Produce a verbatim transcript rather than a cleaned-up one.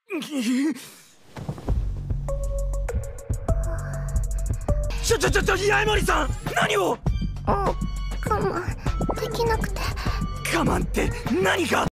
ちょちょちょちょ、八重森さん、何を。 我慢できなくて。 我慢って何か。